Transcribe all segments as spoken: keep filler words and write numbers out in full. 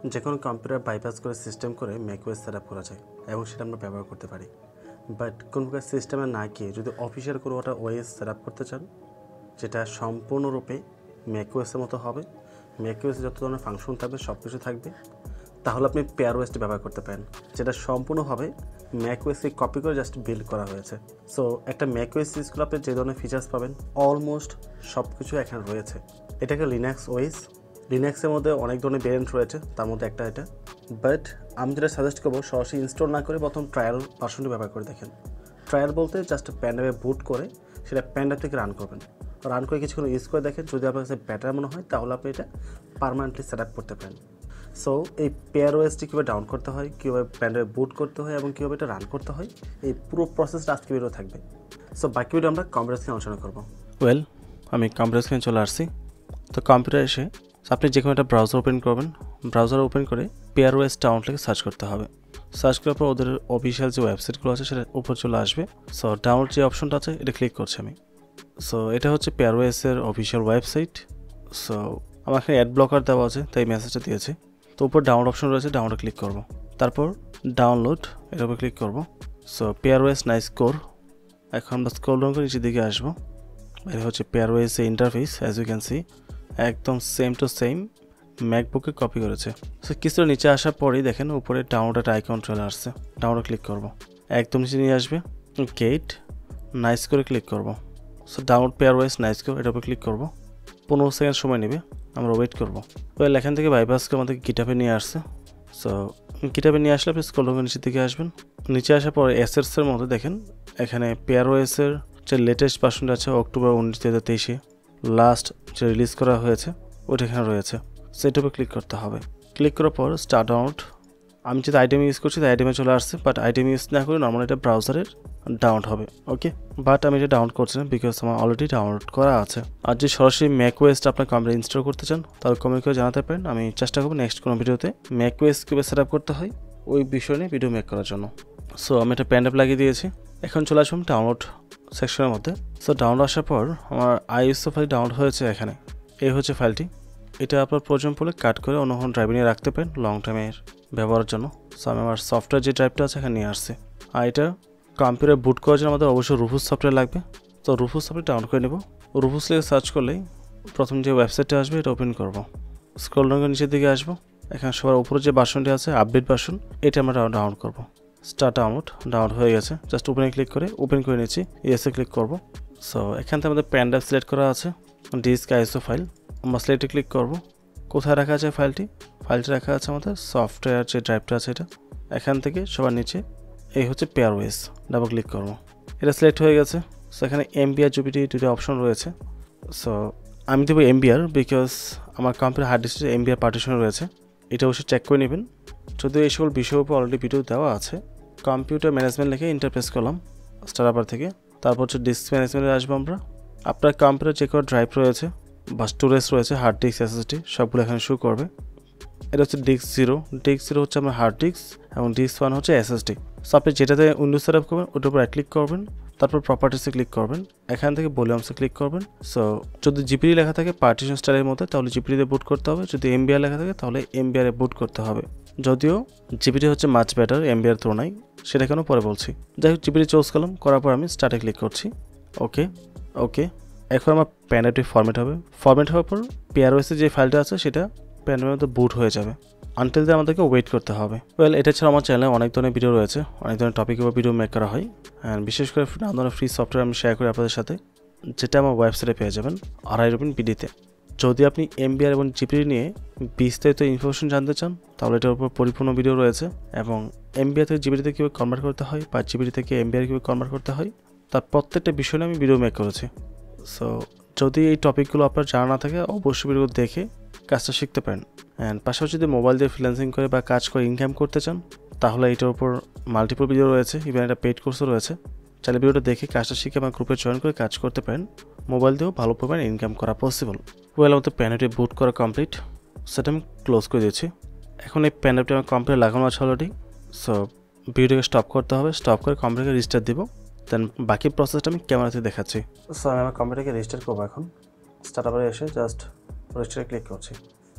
যে কোনো computer bypass করে সিস্টেম করে ম্যাকওয়েস সেট আপ করা যায় এবং সেটা আমরা ব্যবহার করতে পারি। বাট কোনো প্রকার সিস্টেমে না গিয়ে যদি অফিসিয়াল কোনো একটা ওএস সেট আপ করতে চান যেটা সম্পূর্ণরূপে ম্যাকওয়েসের মতো হবে, ম্যাকওয়েসে যত ধরনের ফাংশন থাকবে সব কিছু থাকবে, তাহলে আপনি পেয়ারওয়েসটি ব্যবহার করতে পারেন, যেটা সম্পূর্ণভাবে ম্যাকওয়েসকে কপি করে জাস্ট বিল্ড করা হয়েছে। সো একটা ম্যাকওয়েস ইউজ করে আপনি যে ধরনের ফিচার্স পাবেন অলমোস্ট সব কিছু এখানে রয়েছে। এটা একটা লিনাক্স ওএস। লিনাক্সের মধ্যে অনেক ধরনের ভেরিয়েন্ট রয়েছে, তার মধ্যে একটা এটা। বাট আমি যেটা সাজেস্ট করবো সরাসরি ইনস্টল না করে প্রথম ট্রায়াল ভার্সনটি ব্যবহার করে দেখেন। ট্রায়াল বলতে জাস্ট প্যান্ডাবে বুট করে সেটা প্যান্ডাব থেকে রান করবেন, রান করে কিছুক্ষণ ইউজ করে দেখেন, যদি আপনার কাছে বেটার মনে হয় তাহলে আপনি এটা পার্মানেন্টলি সেট আপ করতে পারেন। সো এই পেয়ারওয়েসটি কীভাবে ডাউন করতে হয়, কীভাবে প্যান্ডাবে বুট করতে হয় এবং কীভাবে এটা রান করতে হয়, এই পুরো প্রসেসটা আজকে ভিডিও থাকবে। সো বাকি ভিডিও আমরা কম্পিউটার স্ক্রিনে আলোচনা করবো। ওয়েল আমি কম্পিউটার স্ক্রিনে চলে আসছি। তো কম্পিউটার এসে আপনি যে কোনো একটা ব্রাউজার ওপেন করবেন, ব্রাউজার ওপেন করে পেয়ারওয়েস ডাউনলোডকে সার্চ করতে হবে। সার্চ করার পর ওদের অফিসিয়াল যে ওয়েবসাইটগুলো আছে সেটা উপর চলে আসবে। সো ডাউনলোড যে অপশনটা আছে এটা ক্লিক করছি আমি। সো এটা হচ্ছে পেয়ারওয়েসের অফিসিয়াল ওয়েবসাইট। সো আমার এখানে অ্যাড ব্লকার দেওয়া আছে তাই মেসেজটা দিয়েছে। তো উপর ডাউনলোড অপশন রয়েছে, ডাউনলোড ক্লিক করব। তারপর ডাউনলোড এটার উপর ক্লিক করব। সো পেয়ারওয়েস নাইস কোর। এখন আমরা স্ক্রল ডাউন করে নিচের দিকে আসবো। এটা হচ্ছে পেয়ারওয়েসের interface, as you can see একদম সেম টু সেম ম্যাকবুকে কপি করেছে। সো কিছুটা নিচে আসার পরেই দেখেন উপরে ডাউনলোড একটা আইকন চলে আসছে, ডাউনলোড ক্লিক করব। একদম নিচে নিয়ে আসবে, গেট নাইস করে ক্লিক করব। সো ডাউনলোড পেয়ারওয়েস নাইস কোর এটার উপর ক্লিক করব। পনেরো সেকেন্ড সময় নেবে, আমরা ওয়েট করবো। ওয়েল এখান থেকে বাইপাস করে আমাদের গিটহাবে নিয়ে আসছে। সো গিটহাবে নিয়ে আসলে আপনি স্ক্রল ডাউন করে নিচের দিকে আসবেন। নিচে আসার পরে এসএসের মধ্যে দেখেন এখানে পেয়ারওয়েসের যে লেটেস্ট ভার্সনটা আছে অক্টোবর উনিশ দু হাজার তেইশে লাস্ট যে রিলিজ করা হয়েছে ওইটা এখানে রয়েছে। সেটার উপর ক্লিক করতে হবে। ক্লিক করার পর স্টার্ট ডাউনলোড। আমি যেটা আইটেম ইউজ করছি তাই আইটেমে চলে আসছে, বাট আইটেম ইউজ না করে নর্মাল এটা ব্রাউজারের ডাউনলোড হবে। ওকে, বাট আমি এটা ডাউনলোড করছি না বিকজ আমার অলরেডি ডাউনলোড করা আছে। আর যে সরাসরি ম্যাকওয়েসটা আপনার কম্পিউটার ইনস্টল করতে চান তাহলে কমেন্ট করে জানাতে পারেন, আমি চেষ্টা করবো নেক্সট কোনো ভিডিওতে ম্যাকওয়েস কীভাবে সেট আপ করতে হয় ওই বিষয় নিয়ে ভিডিও মেক করার জন্য। সো আমি একটা প্যান্ডাপ লাগিয়ে দিয়েছি। এখন চলে আসুন ডাউনলোড সেকশনের মধ্যে। সো ডাউনলোড আসার পর আমার আইএসও ফাইল ডাউনলোড হয়েছে এখানে। এই হচ্ছে ফাইলটি। এটা আপনার প্রয়োজন পড়লে কাট করে অন্য কোনো ড্রাইভে নিয়ে রাখতে পারেন লং টাইমের ব্যবহারের জন্য। সো আমি আমার সফটওয়্যার যে ড্রাইভটা আছে এখানে নিয়ে আসছি। আর এটা কম্পিউটার বুট করার জন্য আমাদের অবশ্যই রুফুস সফটওয়্যার লাগবে। তো রুফুস সফটওয়্যার ডাউনলোড করে নেব। রুফুস লিখে সার্চ করলেই প্রথম যে ওয়েবসাইটটা আসবে এটা ওপেন করব। স্ক্রল ডাউন করে নিচের দিকে আসবো। এখানে সবার উপরে যে ভার্সনটি আছে আপডেট ভার্সন, এটা আমরা ডাউনলোড করব। স্টার্ট ডাউনলোড ডাউনলোড হয়ে গেছে, জাস্ট ওপেনে ক্লিক করে ওপেন করে নিচ্ছি, ইয়েসে ক্লিক করব। সো এখান থেকে আমাদের প্যান ড্রাইভ সিলেক্ট করা আছে, ডিস্ক আইএসও ফাইল, আমরা সিলেক্টে ক্লিক করব। কোথায় রাখা আছে ফাইলটি? ফাইলটি রাখা আছে আমাদের সফটওয়্যার যে ড্রাইভটা আছে এটা। এখান থেকে সবার নিচে এই হচ্ছে পেয়ারওয়েস, ডাবল ক্লিক করব। এটা সিলেক্ট হয়ে গেছে। সো এখানে এমবিআর জিবিটি দুটো অপশন রয়েছে। সো আমি দেবো এমবিআর বিকজ আমার কম্পিউটার হার্ড ডিস্কে এমবিআর পার্টিশন রয়েছে। এটা অবশ্যই চেক করে নেবেন। যদিও এই সকল বিষয়ের উপর অলরেডি ভিডিও দেওয়া আছে। কম্পিউটার ম্যানেজমেন্ট লিখে ইন্টারপ্রেস করলাম স্টারবার থেকে। তারপর হচ্ছে ডিস্ক ম্যানেজমেন্টে আসবো আমরা। আপনার কম্পিউটার যে কোনো ড্রাইভ রয়েছে বা স্টোরেজ রয়েছে, হার্ড ডিস্ক, এসএসডি সবগুলো এখানে শো করবে। এটা হচ্ছে ডিস্ক জিরো। ডিস্ক জিরো হচ্ছে আমার হার্ড ডিস্ক এবং ডিস্ক ওয়ান হচ্ছে এসএসডি। সো আপনি যেটাতে উইন্ডোজ সেট আপ করবেন ওটার উপর এক ক্লিক করবেন, তারপর প্রপার্টিসে ক্লিক করবেন, এখান থেকে ভলিউমসে ক্লিক করবেন। সো যদি জিপিডি লেখা থাকে পার্টিশন স্টাইলের মধ্যে তাহলে জিপিডিতে বুট করতে হবে, যদি এমবিআর লেখা থাকে তাহলে এমবিআর এ বুট করতে হবে। যদিও জিপিডি হচ্ছে মাচ বেটার এমবিআর তুলনায়, সেটা কেন পরে বলছি। যাই হোক জিপিডি চুজ করলাম, করার পর আমি স্টার্টে ক্লিক করছি। ওকে ওকে এখন আমার প্যানড্রাইভটি ফরম্যাট হবে। ফরম্যাট হওয়ার পর পেয়ারওয়েসের যে ফাইলটা আছে সেটা প্যানড্রাইভের মধ্যে বুট হয়ে যাবে। আনটিল দিয়ে আমাদেরকে ওয়েট করতে হবে। ওয়েল এটা ছাড়া আমার চ্যানেলে অনেক ধরনের ভিডিও রয়েছে, অনেক ধরনের টপিকের উপর ভিডিও মেক করা হয়। অ্যান্ড বিশেষ করে নানা ধরনের ফ্রি সফটওয়্যার আমি শেয়ার করি আপনাদের সাথে, যেটা আমার ওয়েবসাইটে পেয়ে যাবেন আড়াই রুপিন বিডিতে। যদি আপনি এমবিআর এবং জিপিডি নিয়ে বিস্তারিত ইনফরমেশন জানতে চান তাহলে এটার উপর পরিপূর্ণ ভিডিও রয়েছে, এবং এমবিআর থেকে জিপিডিতে কীভাবে কনভার্ট করতে হয় বা জিপিডি থেকে এমবিআর কীভাবে কনভার্ট করতে হয় তার প্রত্যেকটা বিষয় নিয়ে আমি ভিডিও মেক করেছি। সো যদি এই টপিকগুলো আপনার জানা না থাকে অবশ্যই ভিডিও দেখে কাজটা শিখতে পারেন। অ্যান্ড পাশাপাশি যদি মোবাইল দিয়ে ফ্রিল্যান্সিং করে বা কাজ করে ইনকাম করতে চান তাহলে এটার উপর মাল্টিপল ভিডিও রয়েছে, ইভেন একটা পেইড কোর্সও রয়েছে। চাইলে ভিডিওটা দেখে কাজটা শিখে আমার গ্রুপে জয়েন করে কাজ করতে পারেন। মোবাইল দিয়েও ভালো পরিমাণে ইনকাম করা পসিবল। ওয়েল আমাদের প্যানেলটি বুট করা কমপ্লিট, সেটা আমি ক্লোজ করে দিচ্ছি। এখন এই প্যানেলটি আমার কম্পিউটার লাগানো আছে অলরেডি। সো ভিডিওটাকে স্টপ করতে হবে, স্টপ করে কম্পিউটারকে রিস্টার্ট দিব, দেন বাকি প্রসেসটা আমি ক্যামেরাতে দেখাচ্ছি। সো আমি আমার কম্পিউটারকে রিস্টার্ট করবো। এখন স্টার্ট আবারে এসে জাস্ট রেজিস্টারে ক্লিক করছি।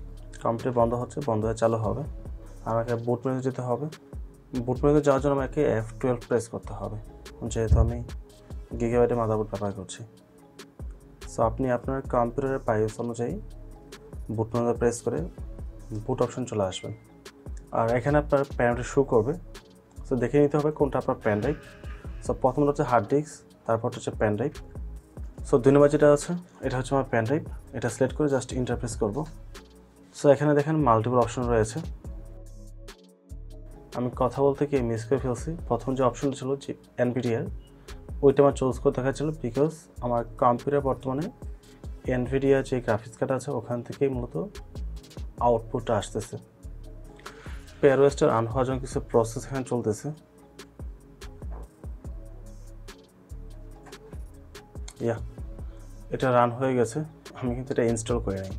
কম্পিউটার বন্ধ হচ্ছে, বন্ধ হয়ে চালু হবে। আমাকে বুট মেনুতে যেতে হবে। বুট মেনুতে যাওয়ার জন্য আমাকে এফ টুয়েলভ প্রেস করতে হবে, যেহেতু আমি গিগাবাইটের মাদারবোর্ড ব্যবহার করছি। সো আপনি আপনার কম্পিউটারের প্রাইস অনুযায়ী বুট মেনুতে প্রেস করে বুট অপশন চলে আসবেন। আর এখানে আপনার প্যানটা শো করবে। সো দেখে নিতে হবে কোনটা আপনার প্যান ড্রাইভ। সো প্রথমটা হচ্ছে হার্ড ডিস্ক, তারপর হচ্ছে প্যান ড্রাইভ। সো দুই নম্বর যেটা আছে এটা হচ্ছে আমার প্যান ড্রাইভ। এটা সিলেক্ট করে জাস্ট ইন্টারপ্রেস করব। সো এখানে দেখেন মাল্টিপল অপশন রয়েছে। আমি কথা বলতে গিয়ে মিস করে ফেলছি। প্রথম যে অপশনটা ছিল যে এনভিডিআর, ওইটা আমার চুজ করে দেখাচ্ছিল বিকজ আমার কম্পিউটার বর্তমানে এনভিডিআর যে গ্রাফিক্স কার্ড আছে ওখান থেকেই মূলত আউটপুটটা আসতেছে। পেয়ারওয়েসটা রান হওয়ার জন্য কিছু প্রসেস এখানে চলতেছে। ইয়া এটা রান হয়ে গেছে, আমি কিন্তু এটা ইনস্টল করে নিই।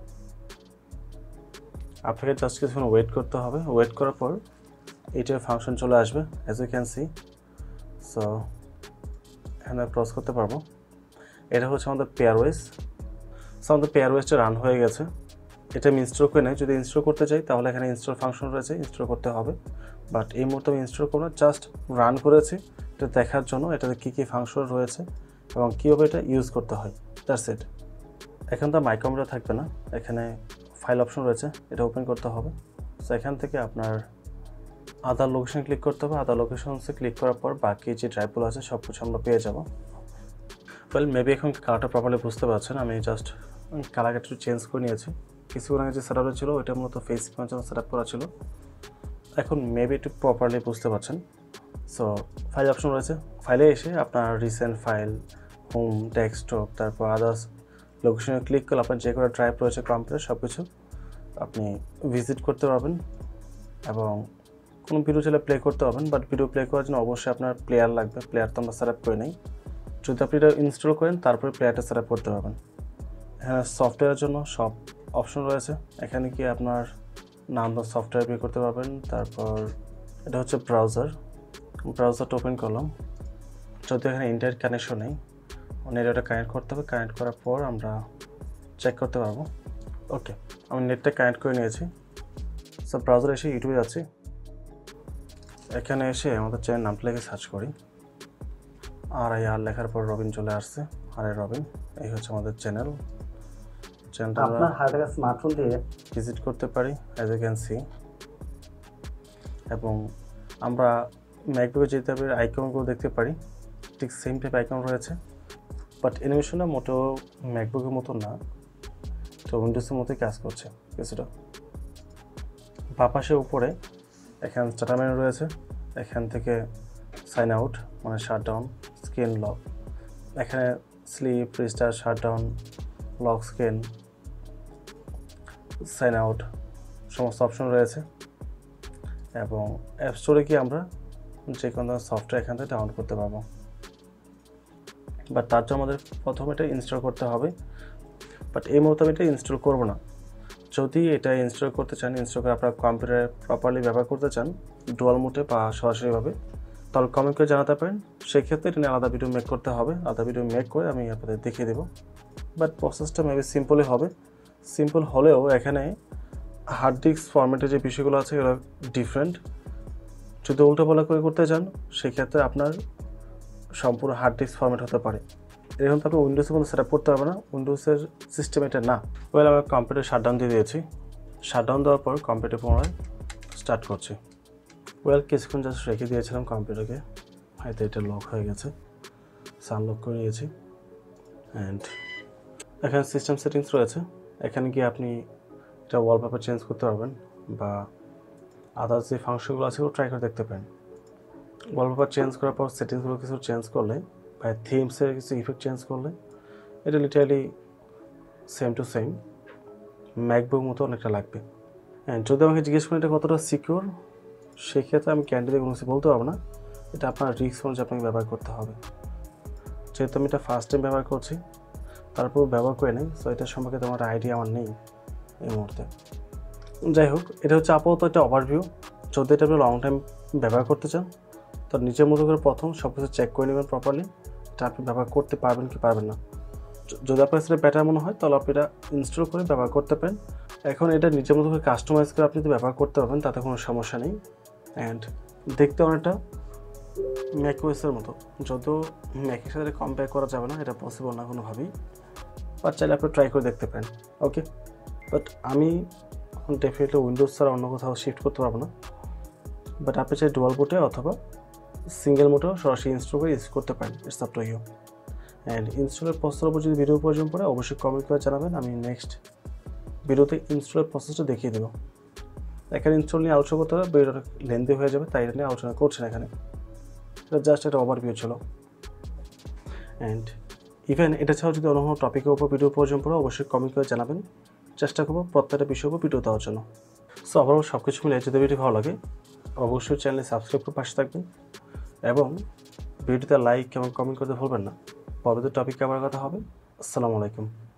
আপনাকে জাস্ট কিছুক্ষণ ওয়েট করতে হবে। ওয়েট করার পর এইটার ফাংশন চলে আসবে as you can see. So এখানে ক্রস করতে পারবো। এটা হচ্ছে আমাদের পেয়ারওয়েস। সো আমাদের পেয়ারওয়েসটা রান হয়ে গেছে। এটা আমি ইনস্টল করে নেই। যদি ইনস্টল করতে চাই তাহলে এখানে ইনস্টল ফাংশন রয়েছে, ইনস্টল করতে হবে। বাট এই মুহূর্তে আমি ইনস্টল করবো না, জাস্ট রান করেছি এটা দেখার জন্য এটাতে কী কী ফাংশন রয়েছে এবং কীভাবে এটা ইউজ করতে হয়। That's it. এখন তো মাই কম্পিউটার থাকবে না, এখানে ফাইল অপশন রয়েছে, এটা ওপেন করতে হবে। সো এখান থেকে আপনার আদার লোকেশন ক্লিক করতে হবে। আদার লোকেশনসে ক্লিক করার পর বাকি যে ড্রাইভগুলো আছে সব কিছু আমরা পেয়ে যাব। ওয়েল মেবি এখন কালারটা প্রপারলি বুঝতে পারছেন। আমি জাস্ট কালারটা একটু চেঞ্জ করে নিয়েছি। কিছুক্ষণ আগে যে সেট আপটা ছিল ওইটা মূলত ফেস সিকোয়েন্স জন্য সেট আপ করা ছিল। এখন মেবি একটু প্রপারলি বুঝতে পারছেন। সো ফাইল অপশন রয়েছে, ফাইলে এসে আপনার রিসেন্ট ফাইল, হোম, ডেস্কটপ, তারপর আদার্স লোকেশনে ক্লিক করলে আপনার যে কোনো ড্রাইভ রয়েছে কম্পিউটার সব কিছু আপনি ভিজিট করতে পারবেন এবং কোনো ভিডিও চাইলে প্লে করতে পারবেন। বাট ভিডিও প্লে করার জন্য অবশ্যই আপনার প্লেয়ার লাগবে। প্লেয়ার তো আমরা সেট আপ করে নেই। যদি আপনি এটা ইনস্টল করেন তারপরে প্লেয়ারটা সেট আপ করতে পারবেন। এখানে সফটওয়্যারের জন্য সব অপশন রয়েছে। এখানে কি আপনার নাম সফটওয়্যার পে করতে পারবেন। তারপর এটা হচ্ছে ব্রাউজার। ব্রাউজারটা ওপেন করলাম। যদি এখানে ইন্টারনেট কানেকশন নেই, নেটটা কানেক্ট করতে হবে। কানেক্ট করার পর আমরা চেক করতে পারবো। ওকে, আমি নেটটা কানেক্ট করে নিয়েছি। সো ব্রাউজারে এসে ইউটিউবে যাচ্ছি। এখানে এসে আমাদের চ্যানেল নামটা লিখে সার্চ করি। আর আই আর লেখার পর রবিন চলে আসছে। আর আই রবিন, এই হচ্ছে আমাদের চ্যানেল। চ্যানেলটা আপনার হাতে স্মার্টফোন দিয়ে ভিজিট করতে পারি অ্যাজ ইউ ক্যান সি। এবং আমরা ম্যাকবুকে যেতে হবে আইকনগুলো দেখতে পারি, ঠিক সেম টাইপ আইকন রয়েছে। বাট অ্যানিমেশনটা মোটেও ম্যাকবুকের মতো না, তো উইন্ডোজের মতোই কাজ করছে কিছুটা। বাঁ পাশে উপরে এখানে স্টার্টার মেনু রয়েছে। এখান থেকে সাইন আউট মানে শাটডাউন, স্ক্রিন লক, এখানে sleep, restart, shutdown, lock screen, sign out সমস্ত অপশন রয়েছে। এবং অ্যাপ স্টোরে কি আমরা যে কোনো ধরনের সফটওয়্যার এখান থেকে ডাউনলোড করতে পারবো। বাট তার জন্য আমাদের প্রথমে এটা ইনস্টল করতে হবে। বাট এই মুহূর্তে আমি এটা ইনস্টল করবো না। যদি এটা ইনস্টল করতে চান, ইনস্টল করে আপনার কম্পিউটারে প্রপারলি ব্যবহার করতে চান ডুয়াল মোডে বা সরাসরিভাবে, তাহলে কমেন্ট করে জানাতে পারেন। সেক্ষেত্রে এটা নিয়ে আলাদা ভিডিও মেক করতে হবে। আলাদা ভিডিও মেক করে আমি আপনাদের দেখিয়ে দেবো। বাট প্রসেসটা মেবি সিম্পলই হবে। সিম্পল হলেও এখানে হার্ড ডিস্ক ফরম্যাটের যে বিষয়গুলো আছে এগুলো ডিফারেন্ট। যদি উল্টোপাল্টা করে করতে চান সেক্ষেত্রে আপনার সম্পূর্ণ হার্ড ডিস্ক ফরম্যাট হতে পারে। এরকম তো আপনি উইন্ডোজে কোনো সেট আপ করতে পারবে না, উইন্ডোজের সিস্টেম এটা না। ওয়েল আমি কম্পিউটার শাটডাউন দিয়ে দিয়েছি। শাটডাউন দেওয়ার পর কম্পিউটার পুনরায় স্টার্ট করছি। ওয়েল কিছুক্ষণ জাস্ট রেখে দিয়েছিলাম কম্পিউটারকে, হয়তো এটা লক হয়ে গেছে। সানলক করে নিয়েছি। অ্যান্ড এখানে সিস্টেম সেটিংস রয়েছে। এখানে গিয়ে আপনি এটা ওয়ালপেপার চেঞ্জ করতে পারবেন বা আদার্স যে ফাংশনগুলো আছে ওগুলো ট্রাই করে দেখতে পারেন। ওয়ালপেপার চেঞ্জ করার পর সেটিংসগুলো কিছু চেঞ্জ করলে বা থিমসের কিছু ইফেক্ট চেঞ্জ করলে এটা literally same to same MacBook মতো অনেকটা লাগবে। অ্যান্ড যদি আমাকে জিজ্ঞেস করেন এটা কতটা সিকিউর, সেক্ষেত্রে আমি ক্যান্ডিডে কোনো কিছু বলতে পারবো না। এটা আপনার রিস্ক অনুযায়ী আপনাকে ব্যবহার করতে হবে। যেহেতু আমি এটা ফার্স্ট টাইম ব্যবহার করছি, তারপর ব্যবহার করে নেই, সো এটার সম্পর্কে তোমার আইডিয়া আমার নেই এই মুহূর্তে। যাই হোক, এটা হচ্ছে আপাতত একটা ওভারভিউ। যদি এটা আপনি লং টাইম ব্যবহার করতে চান তো নিজের মতো করে প্রথম সব কিছু চেক করে নেবেন প্রপারলি, এটা আপনি ব্যবহার করতে পারবেন কি পারবেন না। যদি আপনার কাছে বেটার মনে হয় তাহলে আপনি এটা ইনস্টল করে ব্যবহার করতে পারেন। এখন এটা নিজের মতো করে কাস্টমাইজ করে আপনি ব্যবহার করতে পারবেন, তাতে কোনো সমস্যা নেই। অ্যান্ড দেখতে অনেকটা ম্যাকওয়েসের মতো, যদিও ম্যাকের সাথে কম্পেয়ার করা যাবে না, এটা পসিবল না কোনোভাবেই, বাট চাইলে আপনি ট্রাই করে দেখতে পারেন। ওকে, বাট আমি এখন ডেফিনেটলি উইন্ডোজ ছাড়া অন্য কোথাও শিফট করতে পারবো না, বাট আপনি চাই ডুয়াল বুটে অথবা সিঙ্গেল মোটেও সরাসরি ইনস্টল করে ইউজ করতে পারেন। It's up to you. And ইনস্টলের প্রসেসের উপর যদি ভিডিও প্রয়োজন পড়ে অবশ্যই কমেন্ট করে জানাবেন, আমি নেক্সট ভিডিওতে ইনস্টলের প্রসেসটা দেখিয়ে দেবো। এখানে ইনস্টল নিয়ে আলোচনা করতে হবে, ভিডিওটা লেন্দি হয়ে যাবে, তাই এটা নিয়ে আলোচনা করছেন এখানে। এটা জাস্ট একটা ওভারভিউ ছিল। অ্যান্ড ইভেন এটা ছাড়াও যদি অন্য কোনো টপিকের উপর ভিডিও প্রয়োজন পড়ে অবশ্যই কমেন্ট করে জানাবেন, চেষ্টা করবো প্রত্যেকটা বিষয়ের উপর ভিডিও দেওয়ার জন্য। সো ওভারঅল সব কিছু মিলে যদি ভিডিও ভালো লাগে অবশ্যই চ্যানেলে সাবস্ক্রাইব করে পাশে থাকবেন এবং ভিডিওতে লাইক এবং কমেন্ট করতে ভুলবেন না। পরবর্তী টপিকে আবার কথা হবে। আসসালামু আলাইকুম।